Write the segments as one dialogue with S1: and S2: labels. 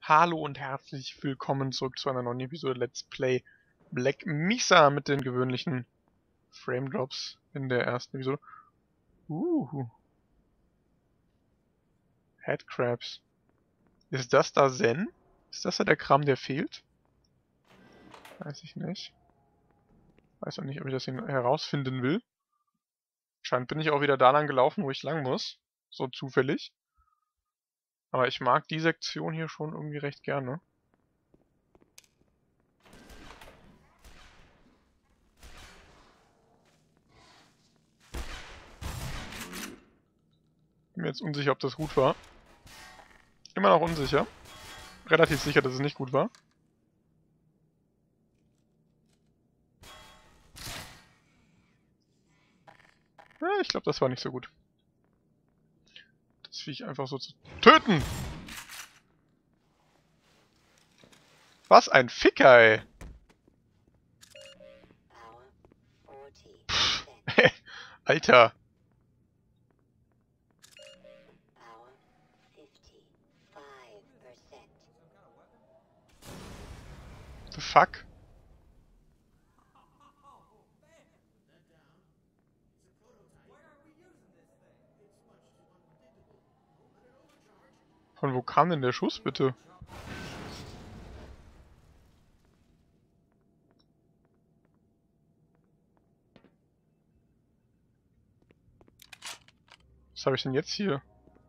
S1: Hallo und herzlich willkommen zurück zu einer neuen Episode Let's Play Black Mesa mit den gewöhnlichen Frame Drops in der ersten Episode. Headcrabs. Ist das da Zen? Ist das da der Kram, der fehlt? Weiß ich nicht. Weiß auch nicht, ob ich das herausfinden will. Scheint bin ich auch wieder da lang gelaufen, wo ich lang muss. So zufällig. Aber ich mag die Sektion hier schon irgendwie recht gerne. Bin mir jetzt unsicher, ob das gut war. Immer noch unsicher. Relativ sicher, dass es nicht gut war. Ja, ich glaube, das war nicht so gut. Das Viech einfach so zu töten! Was ein Ficker, ey! Pff, Alter! The fuck? Von wo kam denn der Schuss, bitte? Was habe ich denn jetzt hier?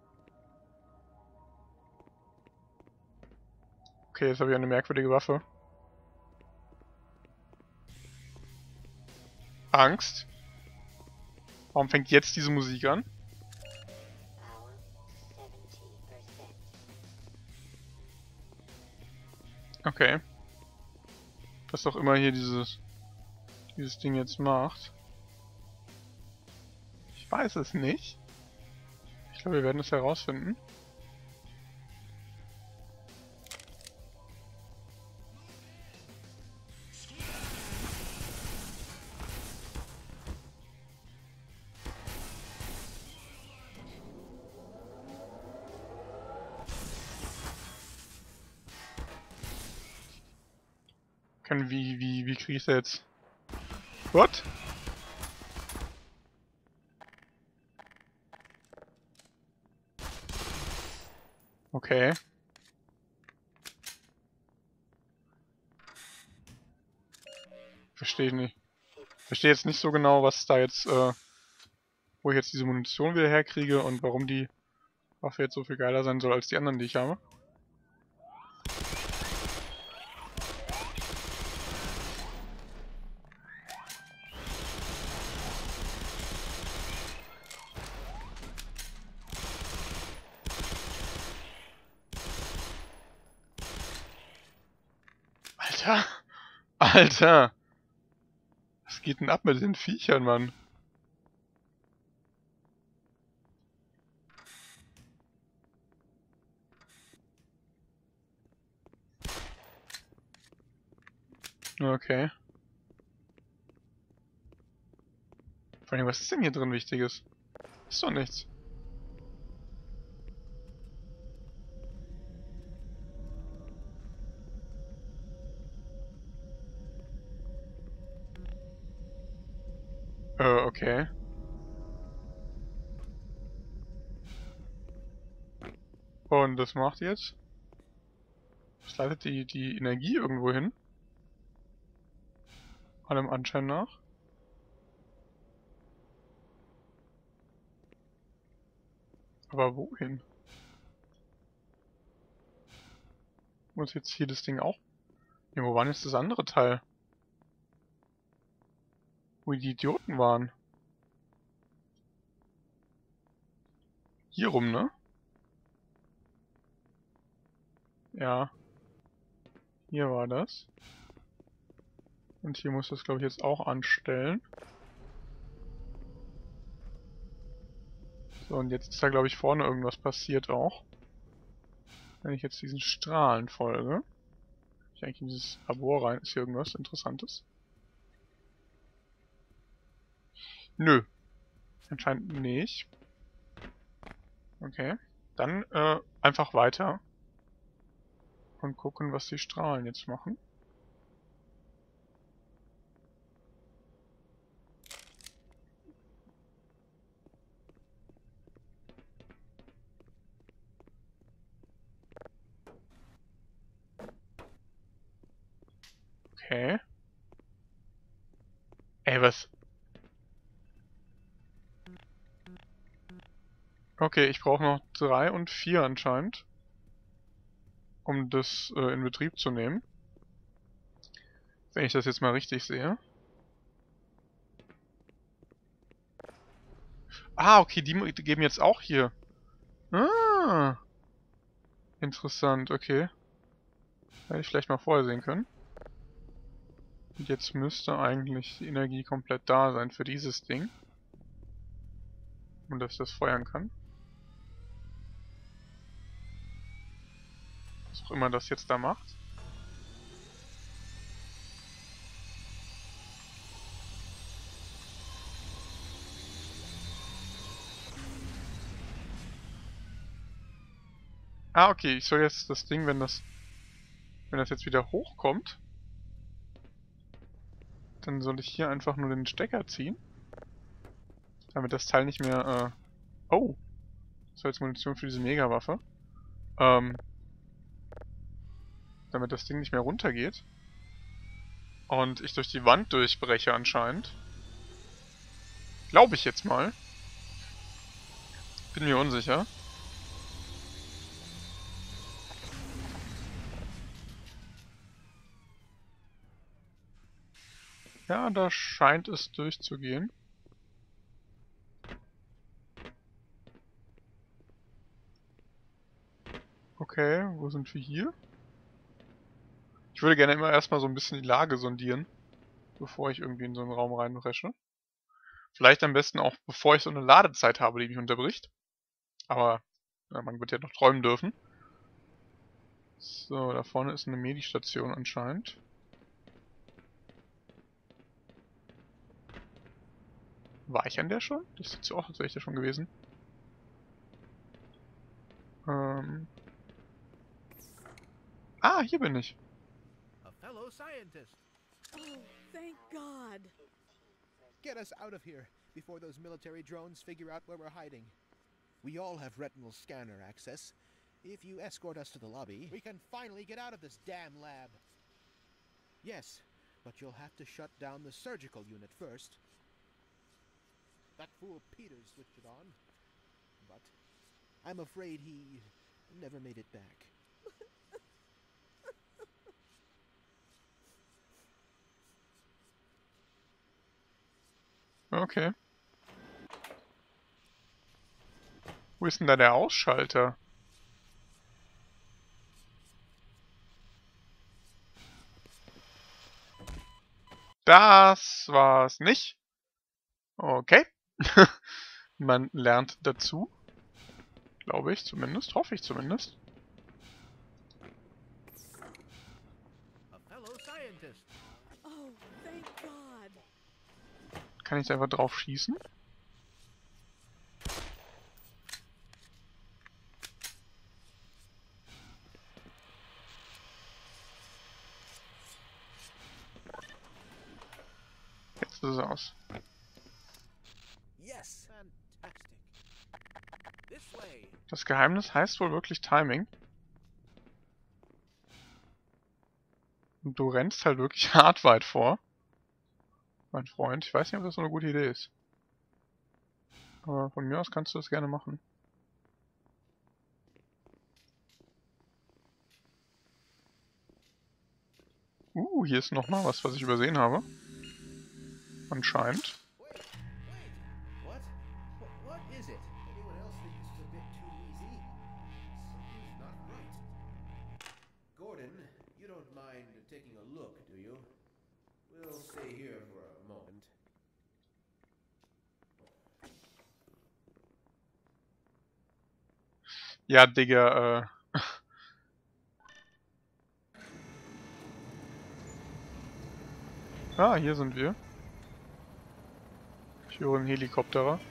S1: Okay, jetzt habe ich eine merkwürdige Waffe. Angst? Warum fängt jetzt diese Musik an? Okay. Was doch immer hier dieses Ding jetzt macht. Ich weiß es nicht. Ich glaube, wir werden es herausfinden. Wie kriege ich das jetzt? What? Okay. Verstehe ich nicht. Verstehe jetzt nicht so genau, was da jetzt, wo ich jetzt diese Munition wieder herkriege und warum die Waffe jetzt so viel geiler sein soll als die anderen, die ich habe. Alter! Alter! Was geht denn ab mit den Viechern, Mann? Okay. Vor allem, was ist denn hier drin Wichtiges? Ist doch nichts. Okay. Und das macht jetzt? Das leitet die Energie irgendwo hin. Allem Anschein nach. Aber wohin? Muss jetzt hier das Ding auch... Ja, wo war denn jetzt das andere Teil? Wo die Idioten waren. Hier rum, ne? Ja. Hier war das. Und hier muss das, glaube ich, jetzt auch anstellen. So, und jetzt ist da, glaube ich, vorne irgendwas passiert auch. Wenn ich jetzt diesen Strahlen folge. Ich eigentlich in dieses Labor rein. Ist hier irgendwas Interessantes? Nö. Anscheinend nicht. Okay. Dann, einfach weiter. Und gucken, was die Strahlen jetzt machen. Okay. Ey, was? Okay, ich brauche noch 3 und 4 anscheinend, um das in Betrieb zu nehmen. Wenn ich das jetzt mal richtig sehe. Ah, okay, die geben jetzt auch hier. Ah, interessant, okay. Hätte ich vielleicht mal vorher sehen können. Und jetzt müsste eigentlich die Energie komplett da sein für dieses Ding. Und dass ich das feuern kann. Was auch immer das jetzt da macht. Ah, okay, ich soll jetzt das Ding, wenn das jetzt wieder hochkommt, dann soll ich hier einfach nur den Stecker ziehen. Damit das Teil nicht mehr, oh! Das war jetzt Munition für diese Megawaffe. Damit das Ding nicht mehr runtergeht. Und ich durch die Wand durchbreche anscheinend. Glaube ich jetzt mal. Bin mir unsicher. Ja, da scheint es durchzugehen. Okay, wo sind wir hier? Ich würde gerne immer erstmal so ein bisschen die Lage sondieren, bevor ich irgendwie in so einen Raum reinpresche. Vielleicht am besten auch, bevor ich so eine Ladezeit habe, die mich unterbricht. Aber ja, man wird ja noch träumen dürfen. So, da vorne ist eine Medistation anscheinend. War ich an der schon? Das sieht so aus, als wäre ich da schon gewesen. Ah, hier bin ich.
S2: A fellow scientist.
S3: Oh, thank God.
S2: Get us out of here before those military drones figure out where we're hiding. We all have retinal scanner access. If you escort us to the lobby, we can finally get out of this damn lab. Yes, but you'll have to shut down the surgical unit first. That fool Peters switched it on, but I'm afraid he never made it back.
S1: Okay. Wo ist denn da der Ausschalter? Das war's nicht. Okay. Man lernt dazu. Glaube ich zumindest. Hoffe ich zumindest.
S2: A fellow scientist.
S3: Oh, thank God.
S1: Kann ich da einfach drauf schießen? Jetzt ist es aus.
S2: Yes, fantastic. This way.
S1: Das Geheimnis heißt wohl wirklich Timing. Und du rennst halt wirklich hart weit vor. Mein Freund. Ich weiß nicht, ob das so eine gute Idee ist. Aber von mir aus kannst du das gerne machen. Hier ist nochmal was ich übersehen habe. Anscheinend.
S2: Wait. What? What is it? Anyone else think this is a bit too easy? Something's not right. Gordon, you don't mind taking a look, do you? We'll stay here for a moment.
S1: Ja, Digga, Ah, hier sind wir. Ich höre einen Helikopterer.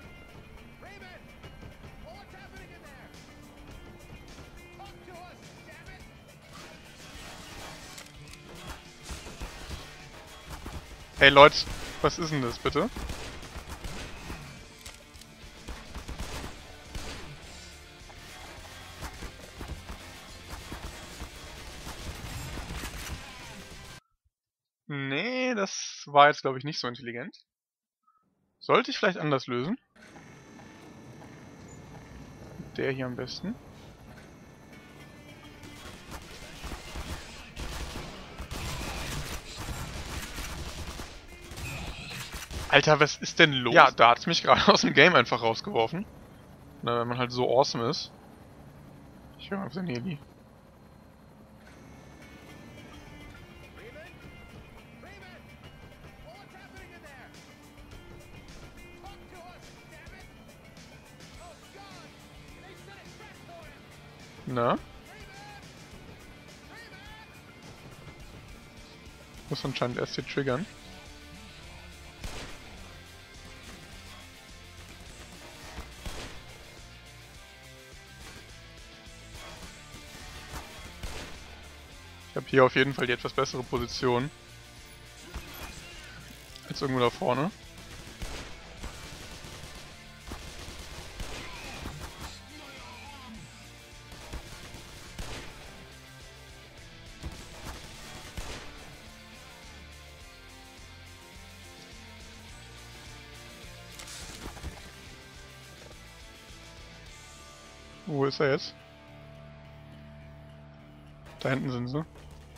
S2: Raven! What's happening in there? Talk to us,
S1: Hey Leute, was ist denn das bitte? Nee, das war jetzt glaube ich nicht so intelligent. Sollte ich vielleicht anders lösen? Der hier am besten. Alter, was ist denn los? Ja, da hat es mich gerade aus dem Game einfach rausgeworfen. Na, wenn man halt so awesome ist. Ich höre auf den Heli. Na? Muss anscheinend erst hier triggern. Ich habe hier auf jeden Fall die etwas bessere Position als irgendwo da vorne. Wo ist er jetzt? Da hinten sind sie.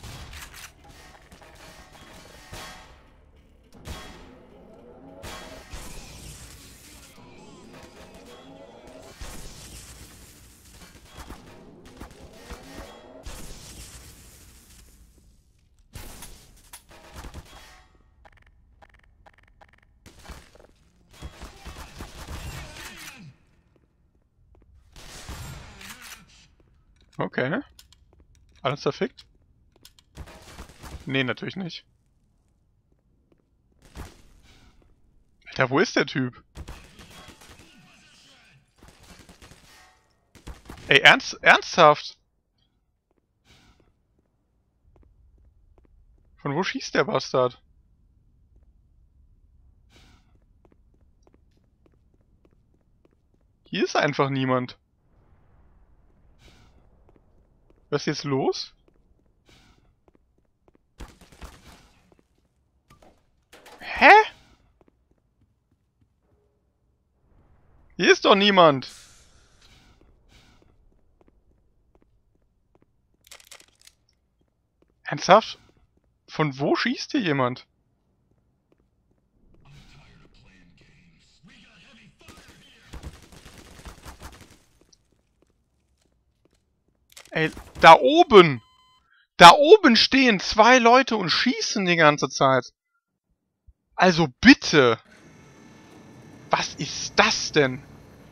S1: Okay. Alles zerfickt? Nee, natürlich nicht. Alter, wo ist der Typ? Ey, ernsthaft? Von wo schießt der Bastard? Hier ist einfach niemand. Was ist jetzt los? Hä? Hier ist doch niemand. Ernsthaft? Von wo schießt hier jemand? Ey, da oben! Da oben stehen 2 Leute und schießen die ganze Zeit. Also bitte! Was ist das denn?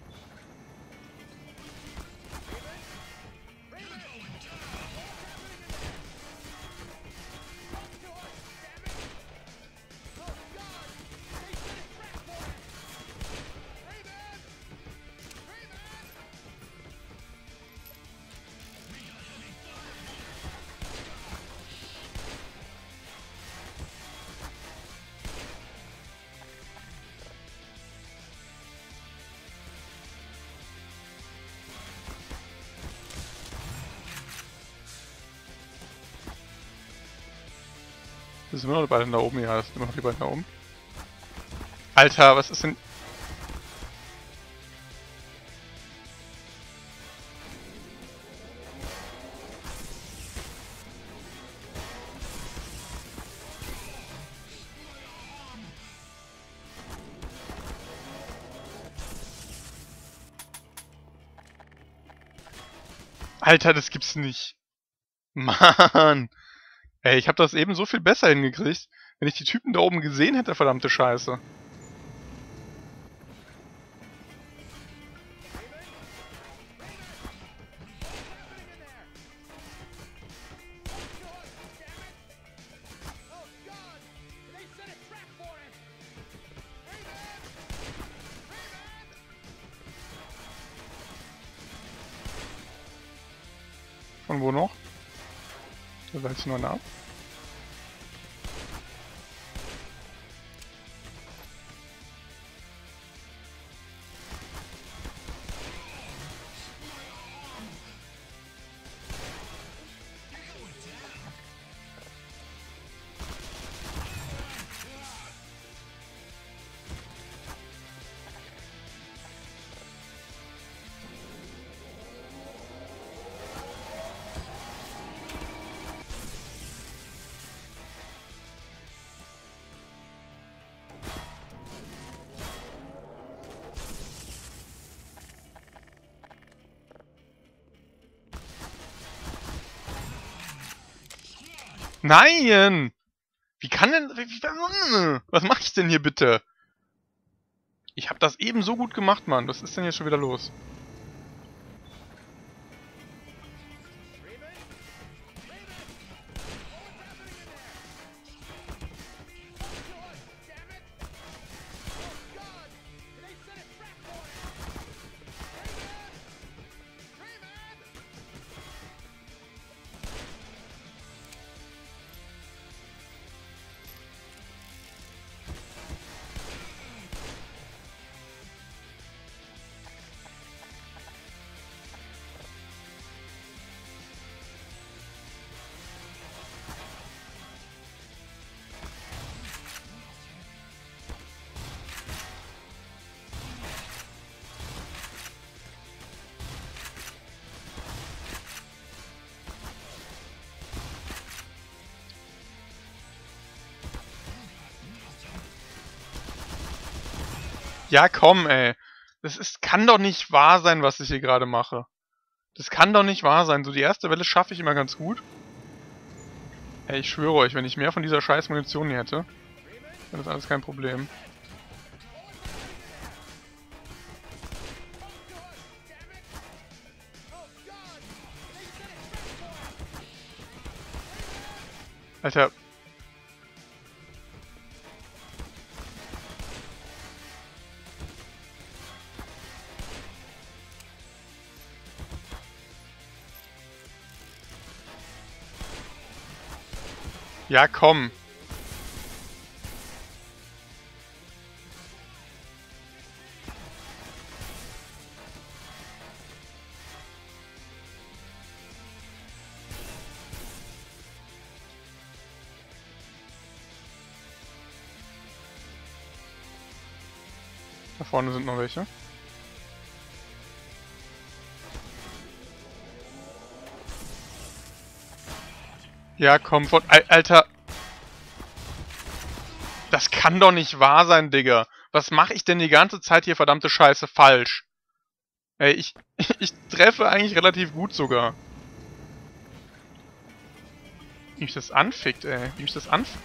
S1: Das sind immer noch die beiden da oben? Ja, das sind immer noch die beiden da oben. Alter, was ist denn... Alter, das gibt's nicht. Mann. Ey, ich hab das eben so viel besser hingekriegt, wenn ich die Typen da oben gesehen hätte, verdammte Scheiße. Von wo noch? Da seid ihr nur nah. Nein! Wie kann denn... Was mache ich denn hier bitte? Ich habe das eben so gut gemacht, Mann. Was ist denn hier schon wieder los? Ja, komm, ey. Kann doch nicht wahr sein, was ich hier gerade mache. Das kann doch nicht wahr sein. So, die erste Welle schaffe ich immer ganz gut. Ey, ich schwöre euch, wenn ich mehr von dieser scheiß Munition hier hätte, dann ist alles kein Problem. Alter. Ja, komm. Da vorne sind noch welche. Ja, komm, Alter. Das kann doch nicht wahr sein, Digga. Was mache ich denn die ganze Zeit hier verdammte Scheiße falsch? Ey, ich treffe eigentlich relativ gut sogar. Wie mich das anfickt, ey. Wie mich das anfickt.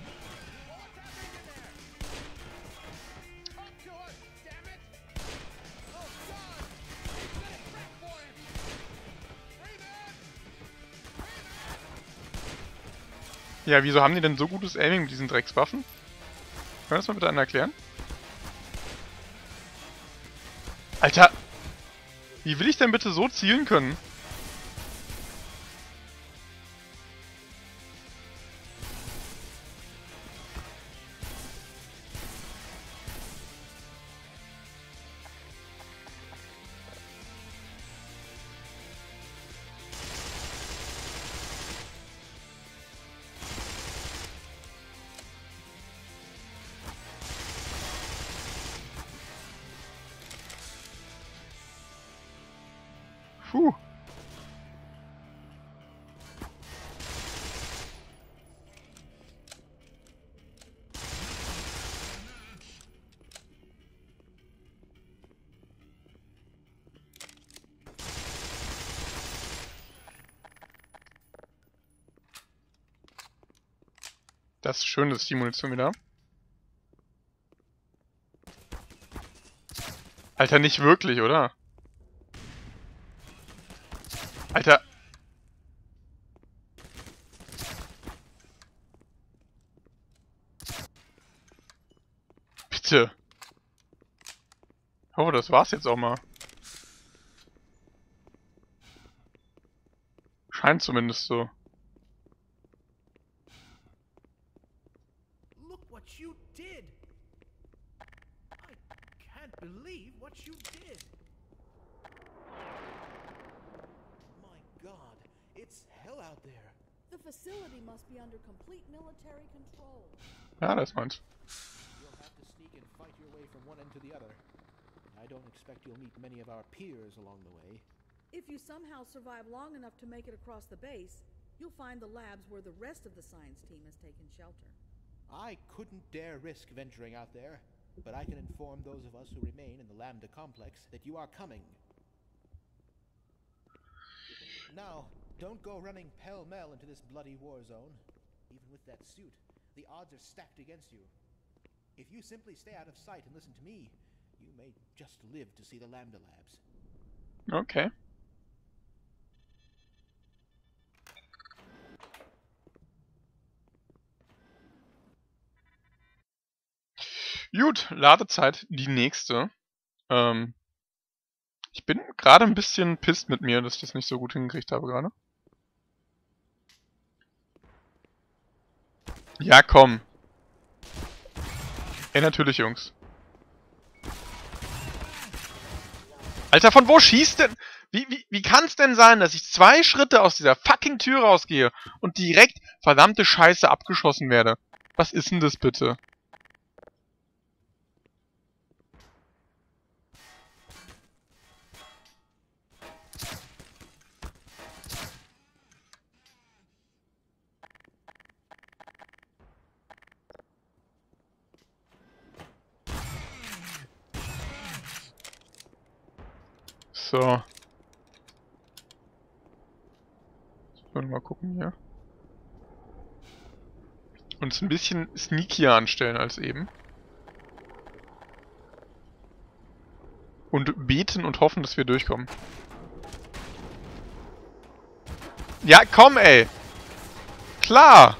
S1: Ja, wieso haben die denn so gutes Aiming mit diesen Dreckswaffen? Kann das mal bitte einer erklären? Alter! Wie will ich denn bitte so zielen können? Puh. Das ist schön, das ist die Munition wieder. Alter, nicht wirklich, oder? Alter. Bitte. Oh, das war's jetzt auch mal. Scheint zumindest so.
S2: Look what you did! I can't believe what you did! My God, it's hell out there.
S3: The facility must be under complete military control.
S1: Ja, das meint.
S2: You'll have to sneak and fight your way from one end to the other. I don't expect you'll meet many of our peers along the way.
S3: If you somehow survive long enough to make it across the base, you'll find the labs where the rest of the science team has taken shelter.
S2: I couldn't dare risk venturing out there, but I can inform those of us who remain in the Lambda complex that you are coming. Now, don't go running pell-mell into this bloody war zone. Even with that suit, the odds are stacked against you. If you simply stay out of sight and listen to me, you may just live to see the Lambda Labs.
S1: Okay. Gut, Ladezeit, die nächste. Ich bin gerade ein bisschen pisst mit mir, dass ich das nicht so gut hingekriegt habe gerade. Ja, komm. Ey, natürlich, Jungs. Alter, von wo schießt denn... Wie kann's denn sein, dass ich 2 Schritte aus dieser fucking Tür rausgehe und direkt verdammte Scheiße abgeschossen werde? Was ist denn das bitte? So. Wollen wir mal gucken hier. Uns ein bisschen sneakier anstellen als eben. Und beten und hoffen, dass wir durchkommen. Ja, komm, ey! Klar!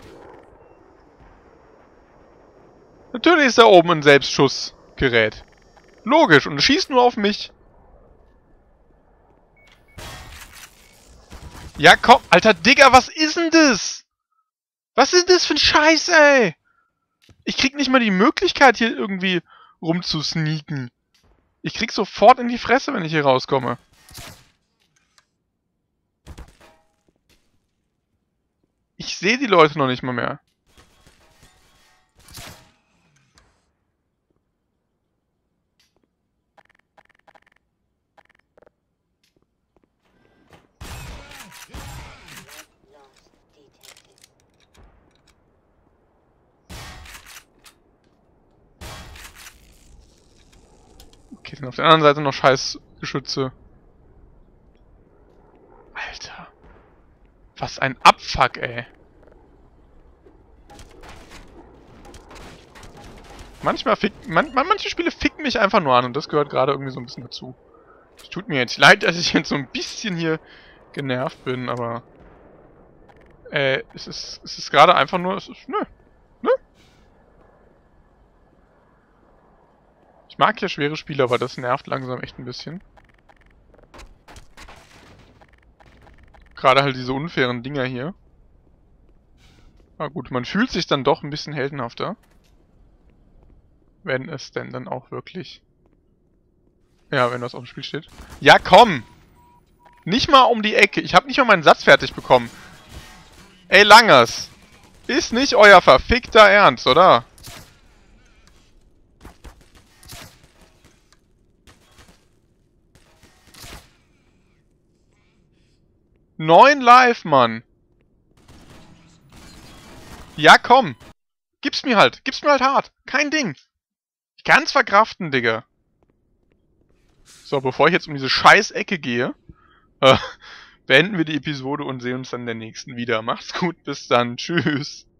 S1: Natürlich ist da oben ein Selbstschussgerät. Logisch, und es schießt nur auf mich. Ja, komm, alter Digga, was ist denn das? Was ist denn das für ein Scheiß, ey? Ich krieg nicht mal die Möglichkeit, hier irgendwie rumzusneaken. Ich krieg sofort in die Fresse, wenn ich hier rauskomme. Ich sehe die Leute noch nicht mal mehr. Okay, sind auf der anderen Seite noch scheiß Geschütze. Alter. Was ein Abfuck, ey. Manche Spiele ficken mich einfach nur an und das gehört gerade irgendwie so ein bisschen dazu. Es tut mir jetzt leid, dass ich jetzt so ein bisschen hier genervt bin, aber... es ist gerade einfach nur... Nö. Ich mag ja schwere Spiele, aber das nervt langsam echt ein bisschen. Gerade halt diese unfairen Dinger hier. Aber gut, man fühlt sich dann doch ein bisschen heldenhafter. Wenn es denn dann auch wirklich... Ja, wenn das auf dem Spiel steht. Ja, komm! Nicht mal um die Ecke. Ich habe nicht mal meinen Satz fertig bekommen. Ey, Langers! Ist nicht euer verfickter Ernst, oder? Neun live, Mann! Ja, komm! Gib's mir halt hart! Kein Ding! Ich kann's verkraften, Digga! So, bevor ich jetzt um diese scheiß Ecke gehe, beenden wir die Episode und sehen uns dann in der nächsten wieder. Macht's gut, bis dann, tschüss!